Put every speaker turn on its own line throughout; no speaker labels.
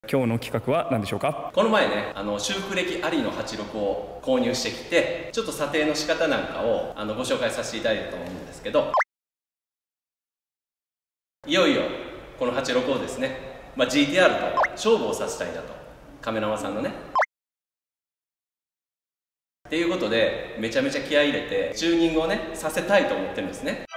今日の企画は何でしょうか？
この前ね、修復歴ありの86を購入してきて、ちょっと査定の仕方なんかをご紹介させていただいたと思うんですけど、いよいよこの86をですね、GTR と勝負をさせたいなと、カメラマンさんのね。っていうことで、めちゃめちゃ気合い入れて、チューニングをね、させたいと思ってるんですね。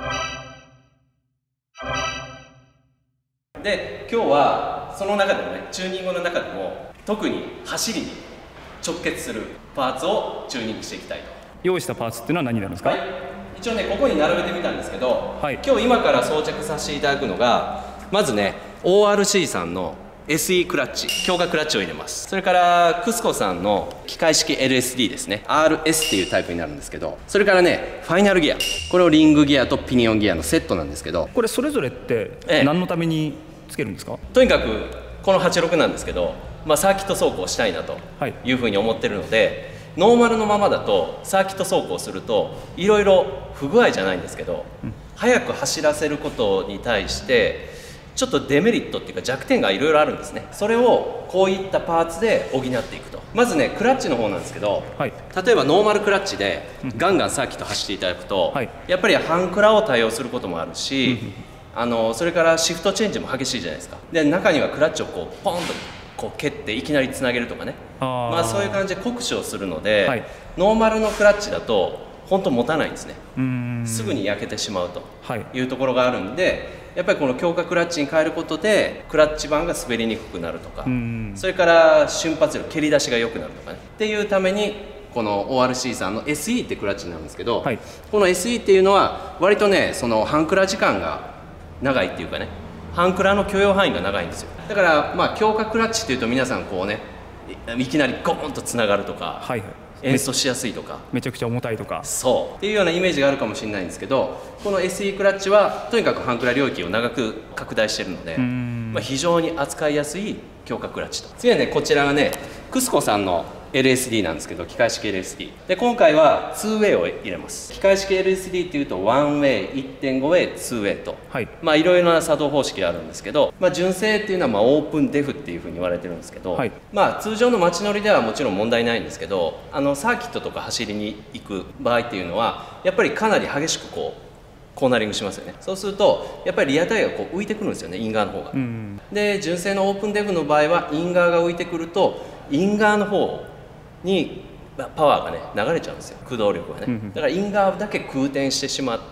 で、今日はその中でもね、チューニングの中でも特に走りに直結するパーツをチューニングしていきたいと。
用意したパーツっていうのは何になるんですか？
はい、一応ね、ここに並べてみたんですけど、
はい、
今日今から装着させていただくのが、まずね ORC さんの SE クラッチ、強化クラッチを入れます。それからクスコさんの機械式 LSD ですね、 RS っていうタイプになるんですけど、それからねファイナルギア、これをリングギアとピニオンギアのセットなんですけど、
これそれぞれって何のためにつけるんですか？
とにかくこの86なんですけど、サーキット走行したいなというふうに思ってるので、ノーマルのままだとサーキット走行するといろいろ不具合じゃないんですけど、速く走らせることに対してちょっとデメリットっていうか弱点がいろいろあるんですね。それをこういったパーツで補っていくと。まずねクラッチの方なんですけど、
はい、
例えばノーマルクラッチでガンガンサーキット走っていただくと、
はい、
やっぱり半クラを対応することもあるし、それからシフトチェンジも激しいじゃないですか。で中にはクラッチをこうポンとこう蹴っていきなりつなげるとかね、そういう感じで酷使をするので、はい、ノーマルのクラッチだと本当持たないんですね。すぐに焼けてしまうというところがあるんで、やっぱりこの強化クラッチに変えることでクラッチ板が滑りにくくなるとか、それから瞬発力、蹴り出しが良くなるとかねっていうためにこの ORC さんの SE ってクラッチになるんですけど、はい、この SE っていうのは割とねその半クラ時間が長いっていうかね、半クラの許容範囲が長いんですよ。だから強化クラッチっていうと皆さんこうねいきなりゴーンとつながるとか、はいはい、演奏しやすいとか
めちゃくちゃ重たいとか
そうっていうようなイメージがあるかもしれないんですけど、この SE クラッチはとにかく半クラ領域を長く拡大しているので、非常に扱いやすい強化クラッチと。次はねこちらがねクスコさんの LSD なんですけど、機械式 LSD で今回は 2way を入れます。機械式 LSD っていうと 1way、1.5way、2way と、はい、いろいろな作動方式があるんですけど、純正っていうのはオープンデフっていうふうに言われてるんですけど、はい、通常の街乗りではもちろん問題ないんですけど、サーキットとか走りに行く場合っていうのはやっぱりかなり激しくコーナリングしますよね。そうするとやっぱりリアタイヤが浮いてくるんですよね、イン側の方が。で純正のオープンデフの場合はイン側が浮いてくるとイン側の方にパワーがね流れちゃうんですよ、駆動力がね。だからイン側だけ空転してしまって、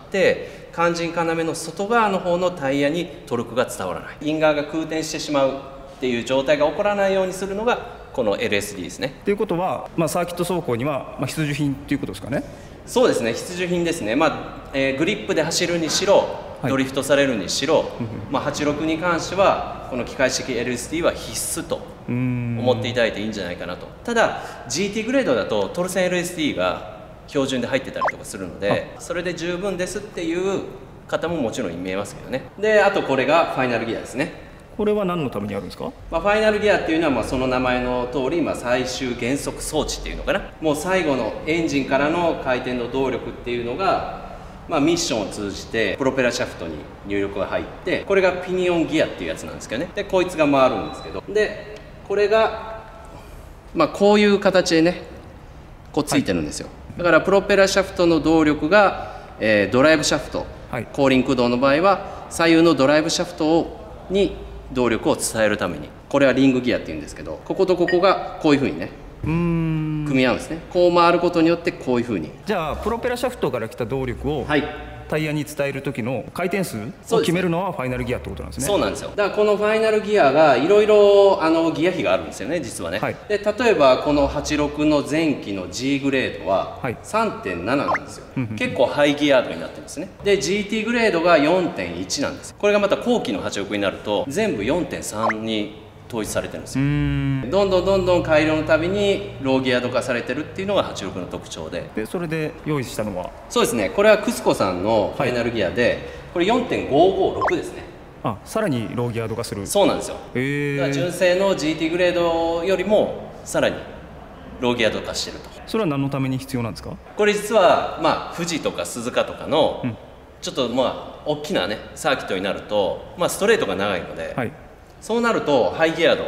肝心要の外側の方のタイヤにトルクが伝わらない、イン側が空転してしまうっていう状態が起こらないようにするのがこの LSD ですね。
ということは、サーキット走行には必需品ということですかね？
そうですね、必需品ですね。グリップで走るにしろ、ドリフトされるにしろ、86に関してはこの機械式 LSD は必須と思っていただいていいんじゃないかなと。ただ GT グレードだとトルセン LSD が標準で入ってたりとかするので、それで十分ですっていう方ももちろん見えますけどね。であとこれがファイナルギアですね。
これは何のためにあるんですか？
ファイナルギアっていうのはその名前の通り、最終減速装置っていうのかな、もう最後のエンジンからの回転の動力っていうのが、ミッションを通じてプロペラシャフトに入力が入って、これがピニオンギアっていうやつなんですけどね。でこいつが回るんですけど、でこれがこういう形でねついてるんですよ。だからプロペラシャフトの動力が、ドライブシャフト、後輪駆動の場合は左右のドライブシャフトに動力を伝えるために、これはリングギアっていうんですけど、こことここがこういうふうにね組み合うんですね。こう回ることによってこういうふうに。
じゃあプロペラシャフトから来た動力を、タイヤに伝える時の回転数を決めるのはファイナルギアってことなんですね。
そうなんですよ。だからこのファイナルギアがいろいろギア比があるんですよね、実はね。で例えばこの86の前期の G グレードは 3.7 なんですよ。結構ハイギア度になってるんですね。で GT グレードが 4.1 なんです。これがまた後期の86になると全部 4.3 に統一されてるんですよ。どんどん改良のたびにローギア度化されてるっていうのが86の特徴で、
それで用意したのは
そうですね、これはクスコさんのファイナルギアで、これ 4.556 ですね。
さらにローギア度化する。
そうなんですよ。だから純正の GT グレードよりもさらにローギア度化してると。
それは何のために必要なんですか？
これ実は富士とか鈴鹿とかのちょっと大きなねサーキットになるとストレートが長いので、そうなるとハイギア度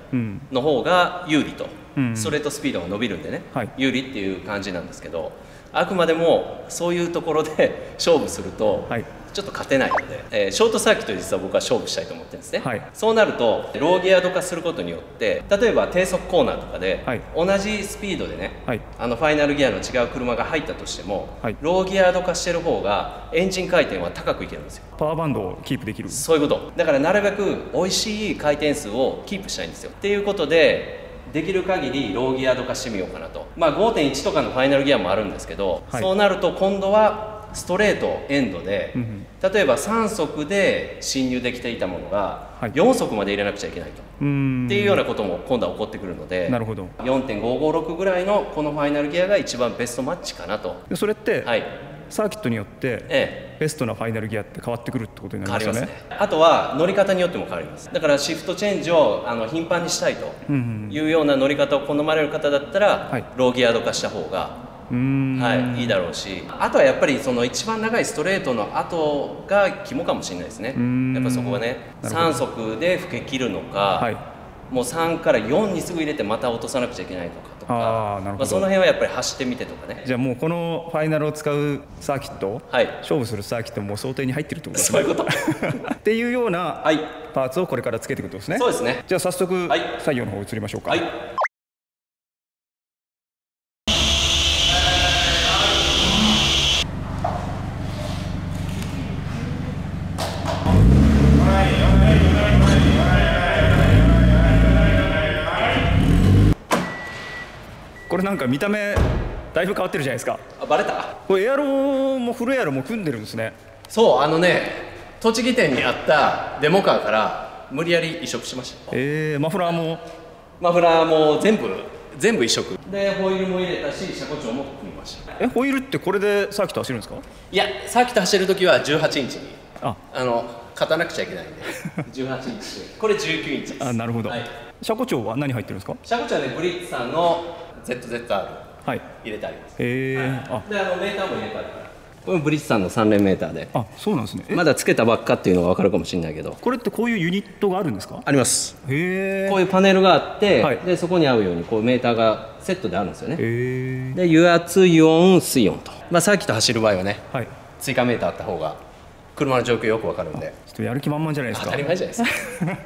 の方が有利と、ストレートスピードが伸びるんでね、有利っていう感じなんですけど、あくまでもそういうところで勝負するとちょっと勝てないので、ショートサーキットで実は僕は勝負したいと思ってるんですね、そうなるとローギア度化することによって、例えば低速コーナーとかで同じスピードでね、ファイナルギアの違う車が入ったとしても、ローギア度化してる方がエンジン回転は高くいけるんですよ。
パワーバンドをキープできる。
そういうこと。だからなるべく美味しい回転数をキープしたいんですよ。っていうことでできる限りローギア度化してみようかなと。5.1 とかのファイナルギアもあるんですけど、そうなると今度はストレートエンドで、例えば3速で進入できていたものが4速まで入れなくちゃいけないと、っていうようなことも今度は起こってくるので、
なるほど。
4.556 ぐらいのこのファイナルギアが一番ベストマッチかなと。
それって、サーキットによってベストなファイナルギアって変わってくるってことになりますよね。
あとは乗り方によっても変わります。だからシフトチェンジを頻繁にしたいというような乗り方を好まれる方だったら、ローギア度化した方がいいだろうし、あとはやっぱりその一番長いストレートの後が肝かもしれないですね。やっぱそこはね、3速で吹け切るのか、もう3から4にすぐ入れてまた落とさなくちゃいけないのかとか、その辺はやっぱり走ってみてとかね。
じゃあもうこのファイナルを使うサーキット、勝負するサーキットも想定に入ってるってことですね。
そういうこと
っていうようなパーツをこれからつけていくことですね。
そうですね。
じゃあ早速作業の方移りましょうか。これなんか見た目だいぶ変わってるじゃないですか。
バレた。
これエアロもフルエアロも組んでるんですね。
そう、栃木店にあったデモカーから無理やり移植しました。
マフラーも
全部移植で、ホイールも入れたし、車庫帳も組みました。
ホイールってこれでサーキット走るんですか？
いや、サーキット走るときは18インチに勝たなくちゃいけないんで18インチで、これ19インチです。
なるほど。車庫帳は何入ってるんですか？
車庫帳はね、ブリッツさんの ZZR 入れてあります。で、メーターも入れてあるから、これブリッツさんの3連メーターで。
そうなんですね。
まだつけたばっかっていうのが分かるかもしれないけど、
これってこういうユニットがあるんですか？
あります。こういうパネルがあって、でそこに合うようにこうメーターがセットであるんですよね。で、油圧、油温、水温と、サーキット走る場合はね、追加メーターあった方が車の状況よく分かるんで。
ちょっとやる気満々じゃないですか。
当たり前じゃないですか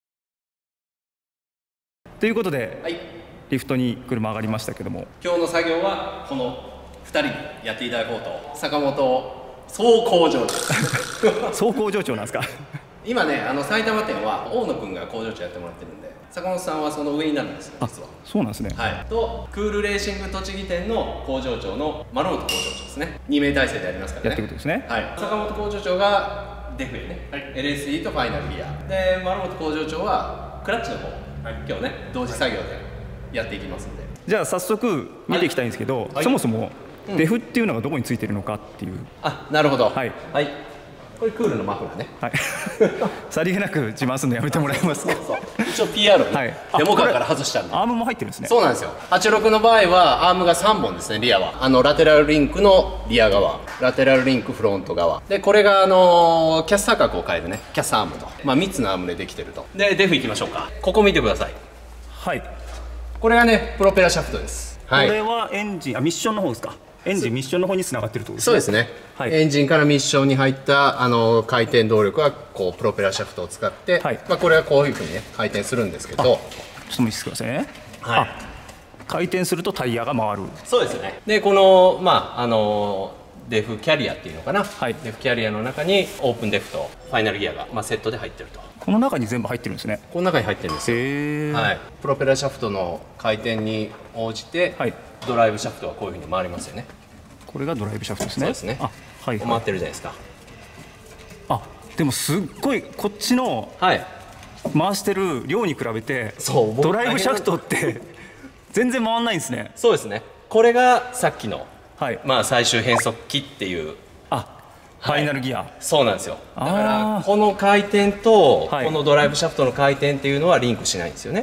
ということで、リフトに車上がりましたけども、
今日の作業はこの2人にやっていただこうと。坂本総工場長
総工場長なんですか？
今ね、埼玉店は大野君が工場長やってもらってるんで、坂本さんはその上になるんですよ、実は。
そうなんですね。
とクールレーシング栃木店の工場長の丸本工場長ですね。2名体制でやりますからね。
やってことですね。
坂本工場長がデフェね、LSE とファイナルギアで、丸本工場長はクラッチの方、今日ね同時作業でやっていきますんで。
じゃあ早速見ていきたいんですけど、そもそもデフっていうのがどこについてるのかっていう。
なるほど。これクールのマフラーね。
さりげなく自慢するのやめてもらえますか？
一応 PR にデモカーから外したんで。
アームも入ってるんですね。
そうなんですよ。86の場合はアームが3本ですね、リアは。ラテラルリンクのリア側、ラテラルリンクフロント側で、これがキャスター角を変えるね、キャスターアームと、3つのアームでできてると。で、デフいきましょうか。ここ見てください。これがね、プロペラシャフトです。
これはエンジン、ミッションの方ですか？エンジンミッションの方に繋がってるってことですね。
そうですね。エンジンからミッションに入った回転動力はこうプロペラシャフトを使って、これはこういうふうにね回転するんですけど、ちょっ
と見せてくださいね。回転するとタイヤが回る。
そうですね。で、このデフキャリアっていうのかな、デフキャリアの中にオープンデフとファイナルギアが、セットで入ってると。
この中に全部入ってるんですね。
この中に入ってるんですよ。プロペラシャフトの回転に応じて、ドライブシャフトはこういうふうに回りますよね。
これがドライブシャフトですね。
そうですね。回ってるじゃないですか。
でもすっごいこっちの回してる量に比べてドライブシャフトって全然回んないんですね。
そうですね。これがさっきの最終変速機っていう
ファイナルギア。
そうなんですよ。だからこの回転とこのドライブシャフトの回転っていうのはリンクしないんですよね。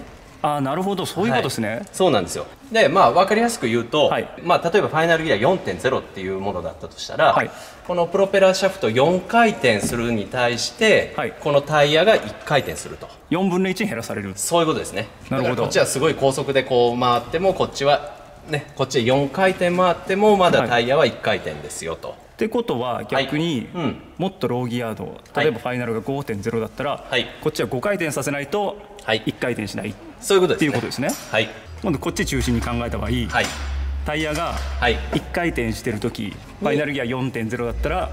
ああ、なるほど、そういうことですね。
そうなんですよ。で、まあ分かりやすく言うと、まあ例えばファイナルギア 4.0 っていうものだったとしたら、このプロペラシャフト4回転するに対して、このタイヤが1回転すると。
4分の1に減らされる。
そういうことですね。
なるほど。
こっちはすごい高速でこう回っても、こっちはね、こっちで4回転回ってもまだタイヤは1回転ですよと。
ってことは逆に、もっとローギアード、例えばファイナルが 5.0 だったら、こっちは5回転させないと1回転しない、
そういうことですね。って
いうことですね。今度こっち中心に考えた場合、タイヤが1回転してる時、ファイナルギア 4.0 だったら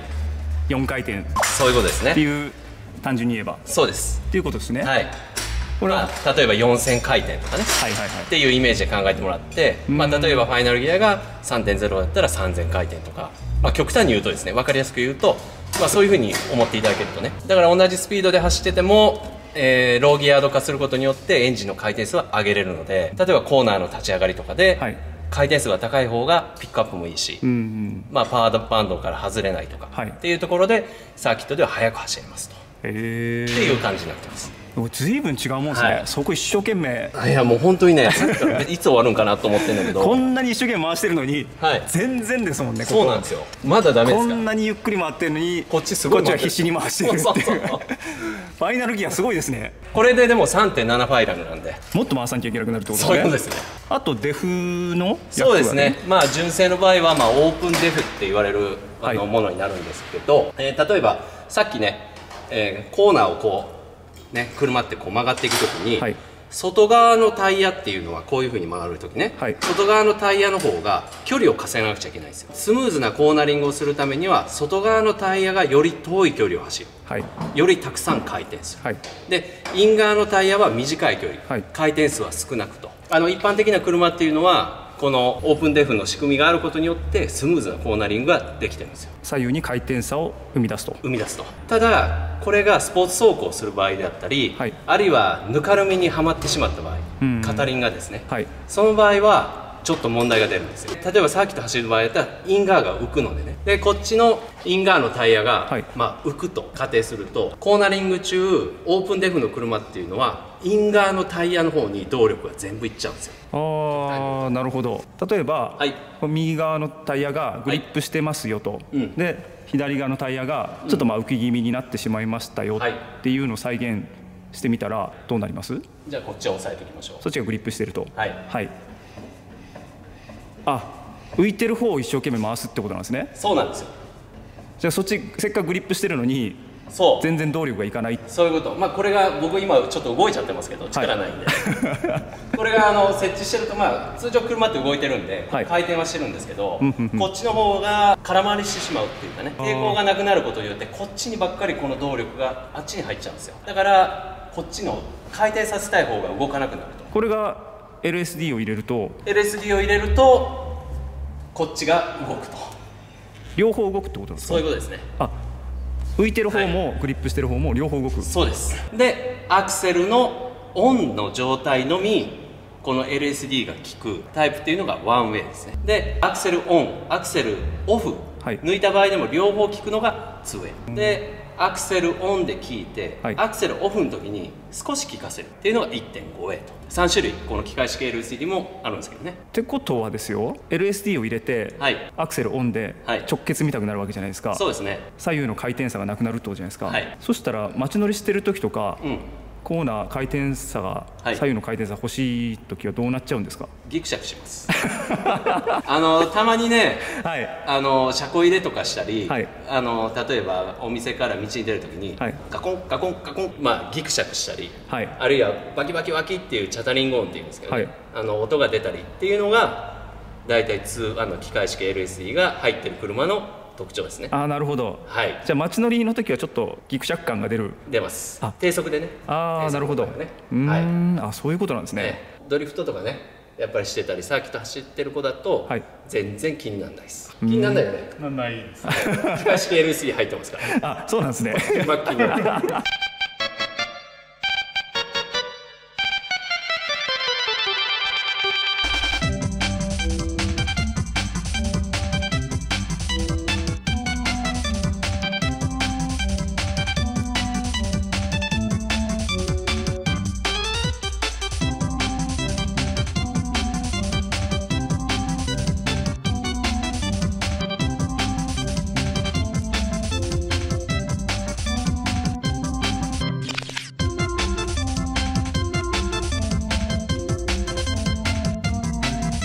4回転、
そういうことですね。
っていう、単純に言えば
そうです
っていうことですね。
これは例えば4000回転とかねっていうイメージで考えてもらって、まあ、例えばファイナルギアが 3.0 だったら3000回転とか、まあ、極端に言うとですね、分かりやすく言うと、まあ、そういうふうに思っていただけるとね、だから同じスピードで走ってても、ローギアード化することによってエンジンの回転数は上げれるので、例えばコーナーの立ち上がりとかで、回転数が高い方がピックアップもいいし、まあ、パワーバンドから外れないとか、っていうところでサーキットでは速く走れますと、っていう感じになってます。
ずいぶん違うもんですね。そこ一生懸命。
いやもう本当にね、いつ終わるんかなと思ってるんだけど、
こんなに一生懸命回してるのに全然ですもんね。
そうなんですよ。まだダメですか。
こんなにゆっくり回ってるのに
こっちすごい、
こっちは必死に回してるっていう。ファイナルギアすごいですね。
これででも 3.7 ファイラルなんで、
もっと回さなきゃいけなくなるってことですね。
そういうことですね。
あとデフの、
そうですね。まあ純正の場合はまあオープンデフって言われるものになるんですけど、例えばさっきね、コーナーをこうね、車ってこう曲がっていくときに、外側のタイヤっていうのはこういうふうに曲がるときね、外側のタイヤの方が距離を稼がなくちゃいけないんですよ。スムーズなコーナリングをするためには外側のタイヤがより遠い距離を走る、よりたくさん回転する、でイン側のタイヤは短い距離、回転数は少なくと、一般的な車っていうのはこのオープンデフの仕組みがあることによってスムーズなコーナリングができてるんですよ。
左右に回転差を生み出すと。
ただこれがスポーツ走行する場合であったり、あるいはぬかるみにはまってしまった場合、片輪がですね、その場合はちょっと問題が出るんですよ。例えばサーキット走る場合だったらイン側が浮くのでね、でこっちのイン側のタイヤが、まあ浮くと仮定すると、コーナリング中オープンデフの車っていうのはイン側のタイヤの方に動力が全部いっちゃうんですよ。
ああ、なるほど。例えば、右側のタイヤがグリップしてますよと、で左側のタイヤがちょっとまあ浮き気味になってしまいましたよっていうのを再現してみたらどうなります？
じゃあこっちを押さえておきましょう。
そっちがグリップしてると。あ、浮いてる方を一生懸命回すってことなんですね。
そうなんですよ。
じゃあそっちせっかくグリップしてるのに全然動力がいかない。
そういうこと。まあこれが僕今ちょっと動いちゃってますけど力ないんで、これが設置してると、まあ通常車って動いてるんで回転はしてるんですけど、こっちの方が空回りしてしまうっていうかね、抵抗がなくなることによってこっちにばっかりこの動力があっちに入っちゃうんですよ。だからこっちの回転させたい方が動かなくなると。
これが LSD を入れると
こっちが動くと。
両方動くってことですか？
そういうことですね。
あ、浮いてる方もグリップしてる方も両方動く。
そうです。でアクセルのオンの状態のみこの LSD が効くタイプっていうのがワンウェイですね。でアクセルオン、アクセルオフ、抜いた場合でも両方効くのがツーウェイで、アクセルオンで効いて、アクセルオフの時に少し効かせるっていうのが 1.5 ウェイと。3種類この機械式 LSD もあるんですけどね。
ってことはですよ、 LSD を入れて、アクセルオンで直結見たくなるわけじゃないですか。
そうですね。
左右の回転差がなくなるってことじゃないですか。そしたら街乗りしてる時とか、コーナー回転差が、左右の回転差欲しい時はどうなっちゃうんですか？
ギクシャクしますたまにね、車庫入れとかしたり、例えばお店から道に出るときに、ガコンガコンガコン、まあギクシャクしたり、あるいはバキバキバキっていうチャタリング音っていうんですけどね、音が出たりっていうのが大体機械式 LSD が入ってる車の特徴ですね。
ああ、なるほど。じゃあ街乗りの時はちょっとギクシャク感が出ます。
低速でね。
ああ、なるほど。あ、そういうことなんですね。
ドリフトとかねやっぱりしてたりサーキット走ってる子だと全然気にならないです。気にならないよね。
ないです。
機械式 LSD 入ってますから。
あ、そうなんですね。
真っ気になる。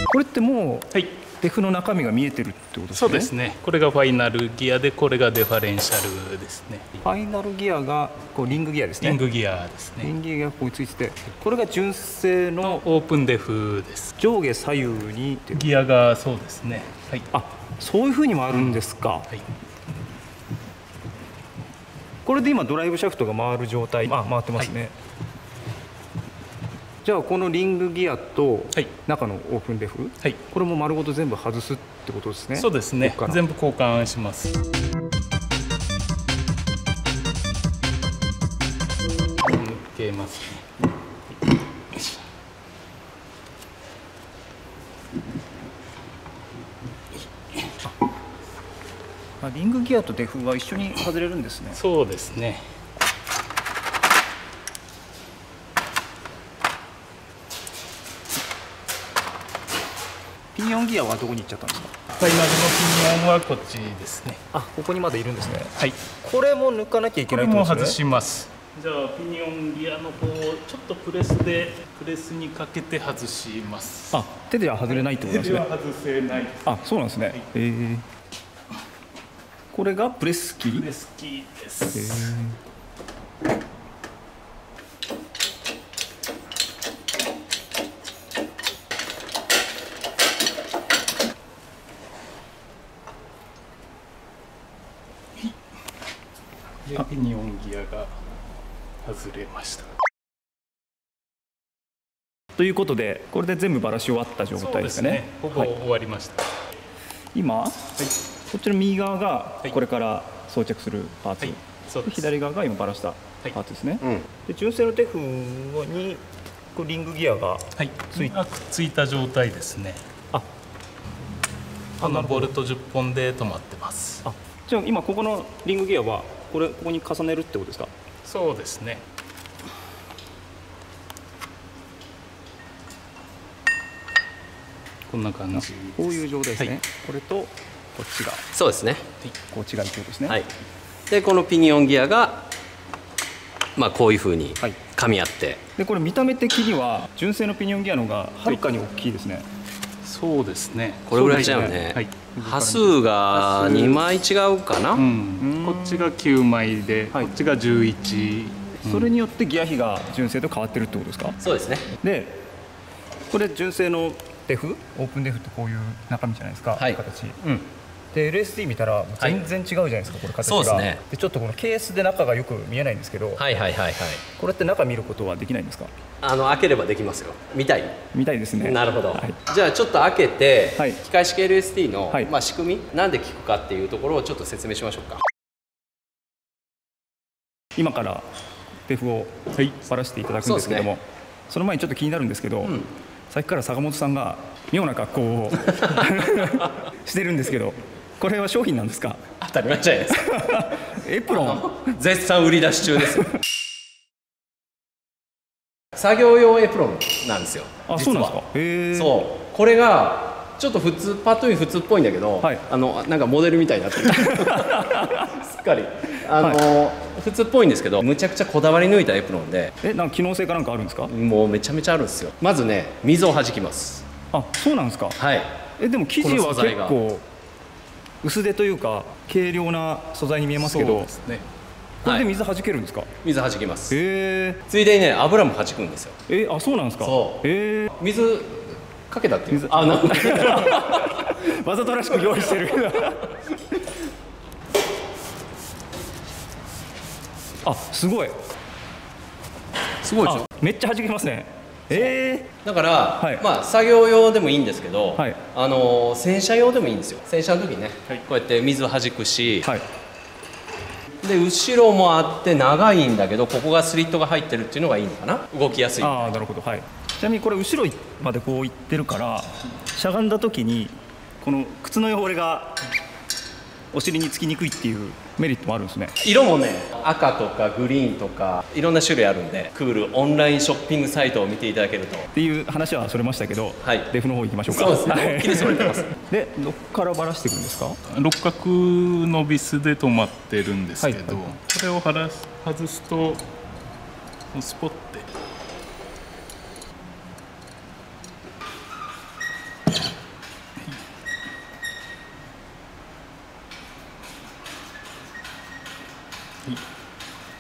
これってもう、
はい、
デフの中身が見えてるってことですね。
そうですね。これがファイナルギアで、これがデファレンシャルですね。
ファイナルギアがこうリングギアですね。
リングギアですね。
リングギアがここについてて、これが純正の
オープンデフです。
上下左右に
ギアがそうですね。はい。
あ、そういう風にもあるんですか。はい。これで今ドライブシャフトが回る状態、回ってますね。はい、じゃあこのリングギアと中のオープンデフ、はい、これも丸ごと全部外すってことですね。
そうですね。全部交換します。抜けますね。
リングギアとデフは一緒に外れるんですね。
そうですね。
ピニオンギアはどこに行っちゃったんですか。
ファイナルのピニオンはこっちですね。
あ、ここにまでいるんですね。
はい。
これも抜かなきゃいけないってことですね。
これも外します。じゃあピニオンギアの方をちょっとプレスにかけて外します。
あ、手では外れないってことですね。
手では外せない。
あ、そうなんですね。はい、これがプレスキー。
プレスキーです。でピニオンギアが外れました。
ということで、これで全部バラし終わった状態ですね。
ほぼ終わりました。
今、こっちの右側がこれから装着するパーツ、左側が今バラしたパーツですね。で純正のテフにリングギアが
ついた状態ですね。このボルト10本で止まってます。
じゃあ今ここのリングギアはここに重ねるってことですか。
そうですね。こんな感じ。
こういう状態ですね。これとこっちが。
そうですね。
こっちが一応ですね。
はい。でこのピニオンギアがこういうふうに噛み合って。
でこれ見た目的には純正のピニオンギアの方がはるかに大きいですね。
そうですね。
これぐらい違うね。端数が2枚違うかな。
こっちが9枚で、こっちが11。
それによってギア比が純正と変わってるってことですか。
そうですね。
でこれ純正のデフ、オープンデフってこういう中身じゃないですか、形。で LSD 見たら全然違うじゃないですか、これ形が。
そうですね。
でちょっとこのケースで中がよく見えないんですけど、これって中見ることはできないんですか。
開ければできますよ。見たい
ですね。
なるほど。じゃあちょっと開けて、機械式 LSD の仕組み、なんで効くかっていうところをちょっと説明しましょうか。今
からデフをバラしていただくんですけども、その前にちょっと気になるんですけど、さっきから坂本さんが妙な格好をしてるんですけど、これは商品なんですか。
当たり前じゃないですか。
エプロン
絶賛売り出し中ですよ。作業用エプロンなんですよ。
そうなんですか。
そう、これがちょっとパッと見普通っぽいんだけど、なんかモデルみたいになってる。すっかり普通っぽいんですけど、むちゃくちゃこだわり抜いたエプロンで。
なんか機能性かなんかあるんですか。
もうめちゃめちゃあるんですよ。まずね、水を弾きます。
そうなんですか。
はい。
でも生地は結構薄手というか軽量な素材に見えますけど、これで水弾けるんですか。
水弾きます。ついでにね、油も弾くんですよ。
そうなんですか。
水かけたっていう。
わざとらしく用意してる。すごいでしょ。めっちゃ弾けますね。
だから、作業用でもいいんですけど、洗車用でもいいんですよ。洗車の時にね、こうやって水を弾くし、で後ろもあって長いんだけど、ここがスリットが入ってるっていうのがいいのかな。動きやすい。
なるほど。ちなみにこれ後ろまでこういってるから、しゃがんだ時にこの靴の汚れがお尻につきにくいっていうメリットもあるんですね。
色もね、赤とかグリーンとかいろんな種類あるんで、クールオンラインショッピングサイトを見ていただけると
っていう話はそれましたけど、デフの方行きましょうか。
そうですね。大きりそれてます。
でどっからバラしていくんですか。
六角のビスで止まってるんですけど、これを外すとスポッて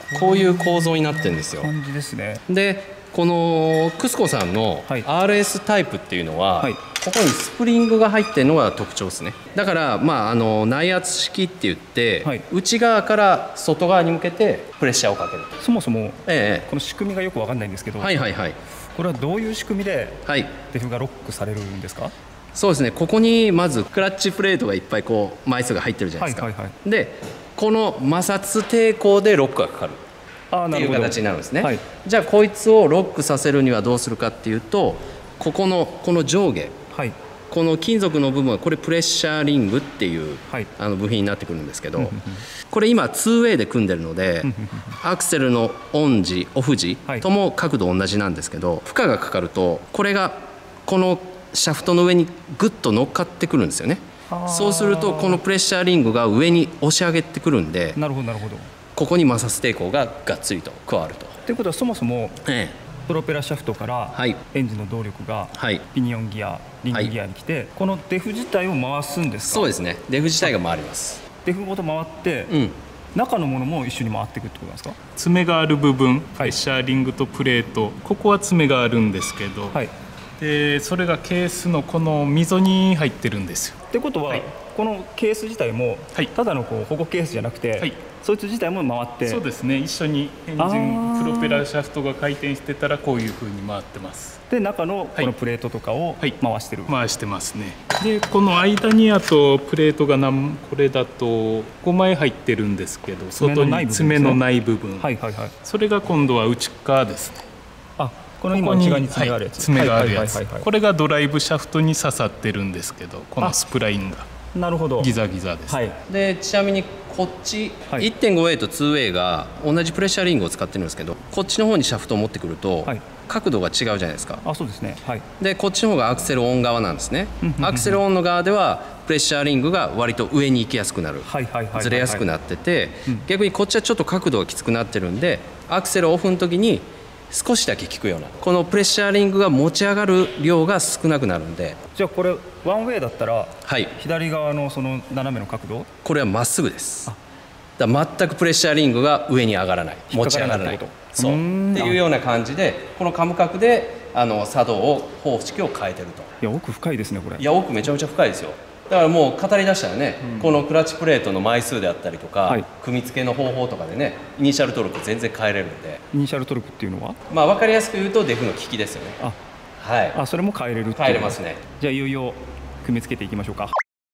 こういう構造になってるんですよ。
感じですね。
でこのクスコさんの RS タイプっていうのは、ここにスプリングが入ってるのが特徴ですね。だから内圧式って言って、内側から外側に向けてプレッシャーをかける。
そもそも、この仕組みがよく分かんないんですけど、これはどういう仕組みでデフがロックされるんですか？
そうですね、ここにまずクラッチプレートがいっぱいこう枚数が入ってるじゃないですか。でこの摩擦抵抗でロックがかかるっていう形になるんですね。じゃあこいつをロックさせるにはどうするかっていうと、この上下、この金属の部分はこれプレッシャーリングっていう部品になってくるんですけど、これ今 2way で組んでるのでアクセルのオン時オフ時とも角度同じなんですけど、負荷がかかるとこれがこのシャフトの上にグッと乗っかってくるんですよね。そうするとこのプレッシャーリングが上に押し上げてくるんで、ここに摩擦抵抗ががっつりと加わると。
ということはそもそも、プロペラシャフトからエンジンの動力がピニオンギア、リングギアに来て、このデフ自体を回すんですか？
そうですね、デフ自体が回ります。
デフごと回って、中のものも一緒に回っていくってことなんですか？
爪がある部分、プレッシャーリングとプレート、ここは爪があるんですけど、でそれがケースのこの溝に入ってるんですよ。
ってことは、このケース自体もただの保護ケースじゃなくて、そいつ自体も回って、
そうですね、一緒にエンジンプロペラシャフトが回転してたらこういう風に回ってます。
で中のこのプレートとかを回してる、
回してますね。でこの間にあとプレートがこれだと5枚入ってるんですけど、外に爪のない部分、それが今度は内側ですね。
この今内側に爪があるやつ、
爪があるやつ、これがドライブシャフトに刺さってるんですけど、このスプラインがギザギザです。
でちなみにこっち 1.5way と 2way が同じプレッシャーリングを使ってるんですけど、こっちの方にシャフトを持ってくると角度が違うじゃないですか。
そうですね。
でこっちの方がアクセルオン側なんですね。アクセルオンの側ではプレッシャーリングが割と上に行きやすくなる、ずれやすくなってて、逆にこっちはちょっと角度がきつくなってるんで、アクセルオフの時に少しだけ効くような、このプレッシャーリングが持ち上がる量が少なくなるんで。
じゃあこれワンウェイだったら、左側のその斜めの角度、
これはまっすぐです。だから全くプレッシャーリングが上に上がらない、持ち上がらない、そうっていうような感じで、このカム角で作動を方式を変えてると。
いや奥深いですねこれ。
いや奥めちゃめちゃ深いですよ。だからもう語り出したらね、このクラッチプレートの枚数であったりとか、組み付けの方法とかでね、イニシャルトルク全然変えれるんで。
イニシャルトルクっていうのは、
分かりやすく言うとデフの利きですよね。
それも変えれるっていう。
変えれますね。
じゃあいよいよ組み付けていきましょうか。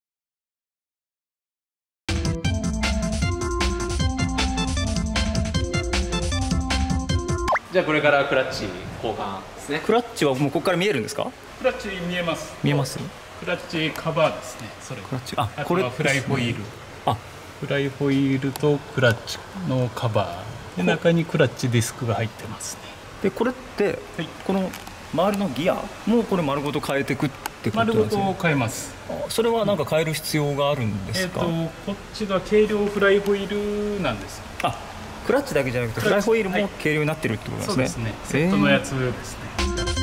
じゃあこれからクラッチ交換ですね。
クラッチはもうここから見えるんですか？
クラッチ見えます。
見えます。
クラッチカバーですね。それ
クラッチ、
あとはフライホイール、フライホイールとクラッチのカバーで、中にクラッチディスクが入ってますね。
でこれって、この周りのギアもこれ丸ごと変えていくってことなんですね。
丸ごと変えます。
それは何か変える必要があるんですか？
こっちが軽量フライホイールなんです。
クラッチだけじゃなくてフライホイールも軽量になってるってことなんですね。
セットのやつですね。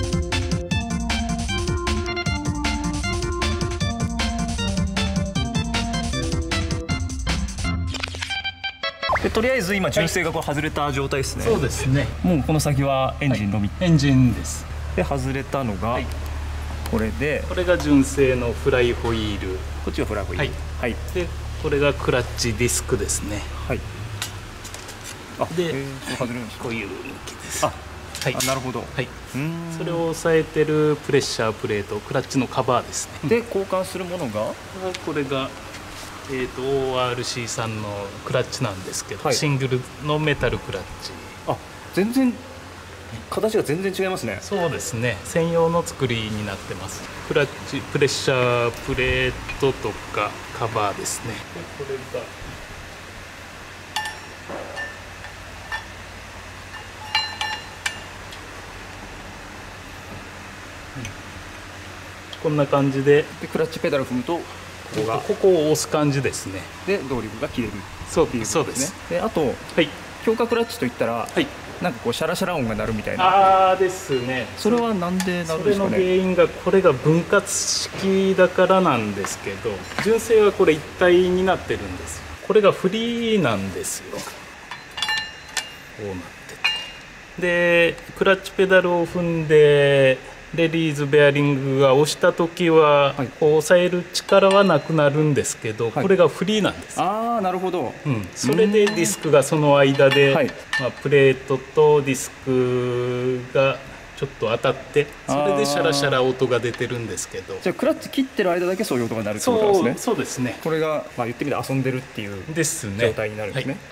でとりあえず今純正がこう外れた状態ですね。
そうですね。
もうこの先はエンジンのみ、
エンジンです。
で外れたのがこれで、
これが純正のフライホイール、
こっちがフライホイール、
でこれがクラッチディスクですね。で
外れるんですか？
こういう向きです。
なるほど。
それを抑えてるプレッシャープレート、クラッチのカバーですね。
で交換するものが
これがORC さんのクラッチなんですけど、シングルのメタルクラッチ。
全然形が全然違いますね。
そうですね、専用の作りになってます。クラッチプレッシャープレートとかカバーですね。これがこんな感じで、
クラッチペダル踏むと
ここを押す感じですね。
で動力が切れる。
そうです。
であと強化クラッチといったら、なんかこうシャラシャラ音が鳴るみたいな。
ですね。
それはなんでなるんですかね。
それの原因がこれが分割式だからなんですけど、純正はこれ一体になってるんですよ。これがフリーなんですよ。 うなってて、でクラッチペダルを踏んでレディーズベアリングが押した時は、こう押さえる力はなくなるんですけど、これがフリーなんです。
ああ、なるほど。
それでディスクがその間で、プレートとディスクがちょっと当たって、それでシャラシャラ音が出てるんですけど、
じゃあクラッチ切ってる間だけそういう音が鳴るってことなんですね。
そうですね。
これが、言ってみて遊んでるっていう状態になるんですね。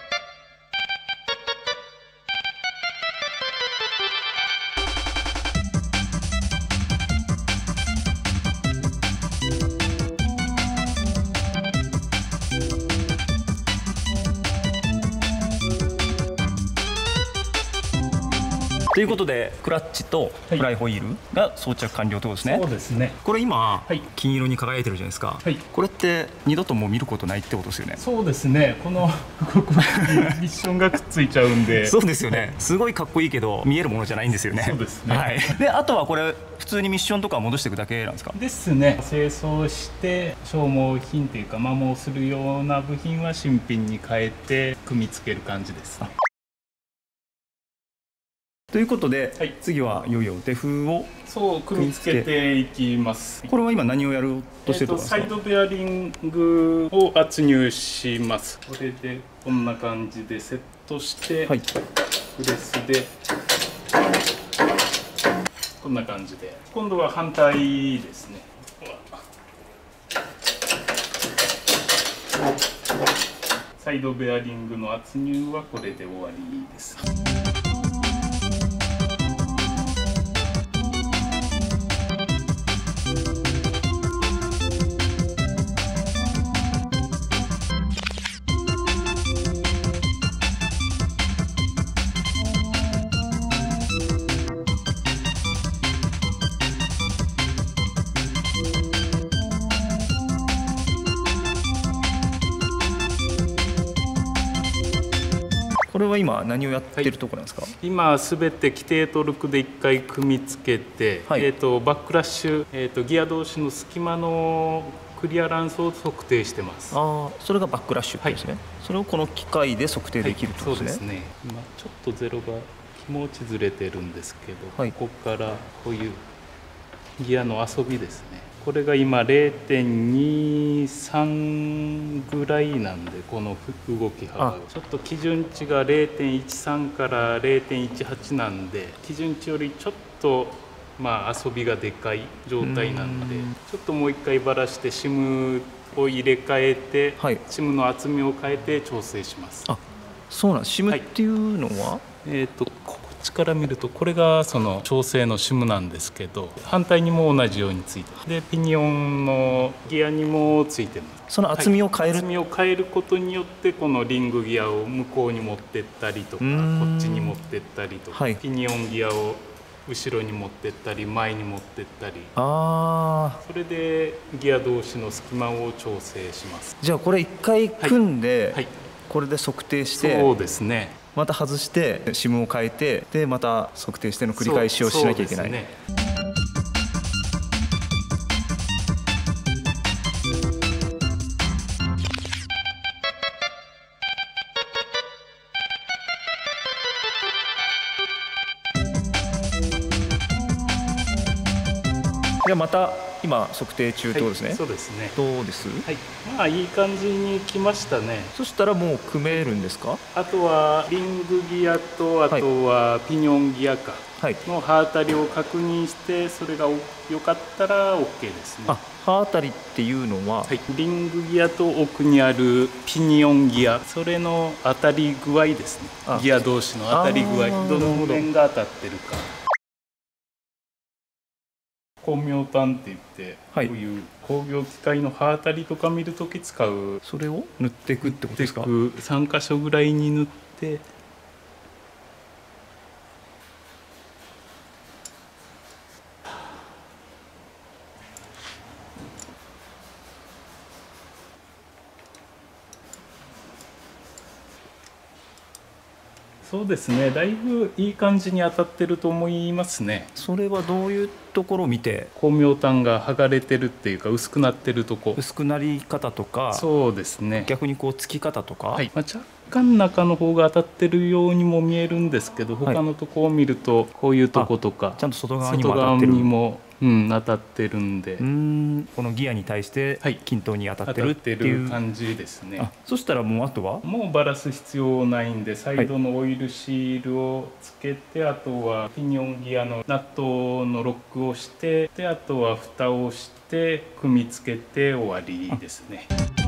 ということでクラッチとフライホイールが装着完了ということですね。
そうですね。
これ今、金色に輝いてるじゃないですか。これって二度ともう見ることないってことですよね。
そうですね。このミッションがくっついちゃうんで。
そうですよね。すごいかっこいいけど見えるものじゃないんですよね。
そうですね。
はい。であとはこれ普通にミッションとか戻していくだけなんですか。
ですね。清掃して消耗品というか摩耗するような部品は新品に変えて組み付ける感じです。
ということで、次はいよいよデフを
組み付けていきます。
これは今何をやろうとしてるところですか。
サイドベアリングを圧入します。これでこんな感じでセットして、プレスでこんな感じで、今度は反対ですね。サイドベアリングの圧入はこれで終わりです。
これは今何をやってるところなんですか。
今すべて規定トルクで1回組み付けて、バックラッシュ、ギア同士の隙間のクリアランスを測定してます。
それがバックラッシュですね。それをこの機械で測定できるということですね。
そうですね。今ちょっとゼロが気持ちずれてるんですけど、ここからこういうギアの遊びですね。これが今 0.23 ぐらいなんで、この動き幅がちょっと基準値が 0.13 から 0.18 なんで、基準値よりちょっと遊びがでかい状態なんで、ちょっともう一回ばらしてシムを入れ替えて、シムの厚みを変えて調整します。
そうなんです。シムっていうのは、
こっちから見るとこれがその調整のシムなんですけど、反対にも同じようについて、でピニオンのギアにもついてます。
その厚みを変える、
厚みを変えることによって、このリングギアを向こうに持ってったりとか、こっちに持ってったりとか、ピニオンギアを後ろに持ってったり前に持ってったり、それでギア同士の隙間を調整します。
じゃあこれ一回組んで、これで測定して、
そうですね、
また外してシムを変えて、でまた測定しての繰り返しをしなきゃいけない。じゃあまた今測定中ということですね。
そうですね。
どうです？
いい感じにきましたね。
そしたらもう組めるんですか？
あとはリングギアと、あとはピニオンギアかの刃当たりを確認して、それが良かったら OK ですね。
刃当たりっていうのは、
リングギアと奥にあるピニオンギア、それの当たり具合ですね。ギア同士の当たり具合、どの面が当たってるか。工業炭って言って、こういう工業機械の刃当たりとか見るとき使う、
それを塗っていくってことですか
？3箇所ぐらいに塗って、そうですね、だいぶいい感じに当たってると思いますね。
それはどういうところを見て？
光明炭が剥がれてるっていうか、薄くなってるとこ、
薄くなり方とか、
そうですね、
逆にこうつき方とか、
若干中の方が当たってるようにも見えるんですけど、他のとこを見るとこういうとことか
ちゃんと外側にも当たってる。
当たってるんで、
このギアに対して均等に当たってるっていう
感じですね。
そしたらもうあとは
もうバラす必要ないんで、サイドのオイルシールをつけて、あとはピニオンギアのナットのロックをして、であとは蓋をして組み付けて終わりですね。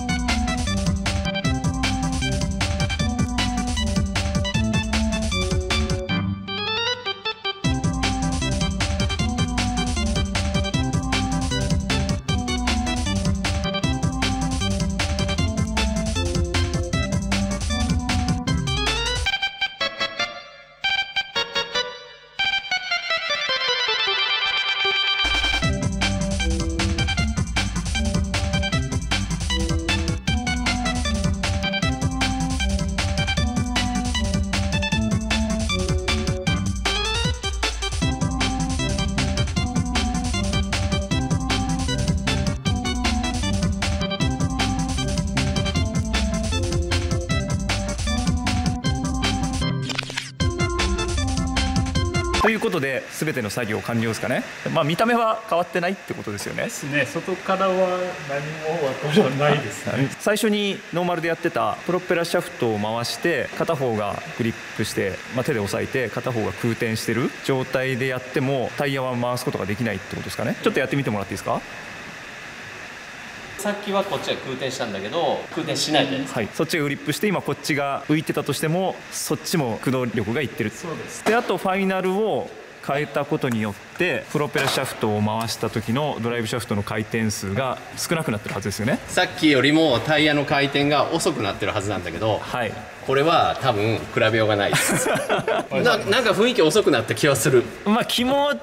ということで全ての作業完了ですかね。見た目は変わってないってことですよね。
ですね。外からは何もわからないですね。
最初にノーマルでやってたプロペラシャフトを回して片方がグリップして、手で押さえて片方が空転してる状態でやってもタイヤは回すことができないってことですかね。ちょっとやってみてもらっていいですか。
さっきはこっちが空転したんだけど空転しないじゃないですか。
そっちがグリップして今こっちが浮いてたとしてもそっちも駆動力がいってる。
そうです。
であとファイナルを変えたことによってプロペラシャフトを回した時のドライブシャフトの回転数が少なくなってるはずですよね。
さっきよりもタイヤの回転が遅くなってるはずなんだけど、これは多分比べようがないですなんか雰囲気遅くなった気はする。
気持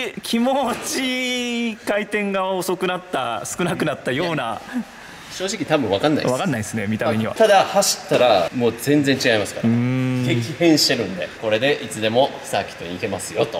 ち回転が遅くなった少なくなったような。
正直多分分かんないです。
分かんないですね、見た目には。
ただ走ったらもう全然違いますから。激変してるんで、これでいつでもサーキットに行けますよと。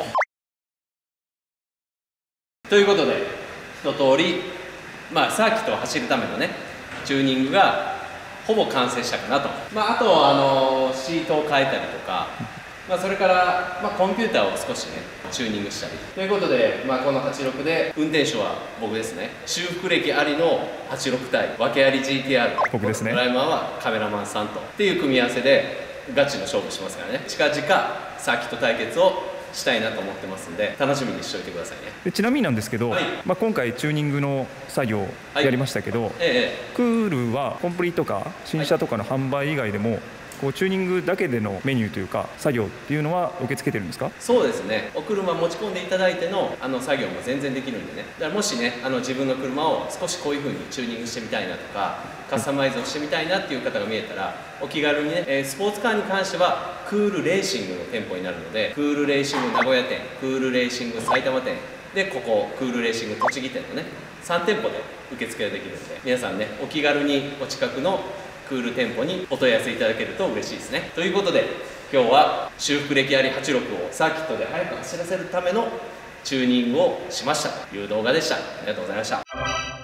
ということで一通りサーキットを走るためのねチューニングがほぼ完成したかなと。あとシートを変えたりとか、それからコンピューターを少しねチューニングしたりということで、この86で運転手は僕ですね。修復歴ありの86対訳あり GTR
僕ですね。
ドライバーはカメラマンさんとっていう組み合わせでガチの勝負しますからね。近々サーキット対決をしたいなと思ってますんで楽しみにしておいてくださいね。
でちなみになんですけど、今回チューニングの作業やりましたけど、クールはコンプリとか新車とかの販売以外でもこうチューニングだけでのメニューというか作業っていうのは受け付けてるんですか？
そうですね。お車持ち込んでいただいての作業も全然できるんでね。だからもしね自分の車を少しこういう風にチューニングしてみたいなとかカスタマイズをしてみたいなっていう方が見えたらお気軽にね、スポーツカーに関してはクールレーシングの店舗になるので、クールレーシング名古屋店、クールレーシング埼玉店でここクールレーシング栃木店のね3店舗で受付ができるので、皆さんねお気軽にお近くのクール店舗にお問い合わせいただけると嬉しいですね。ということで今日は修復歴あり86をサーキットで速く走らせるためのチューニングをしましたという動画でした。ありがとうございました。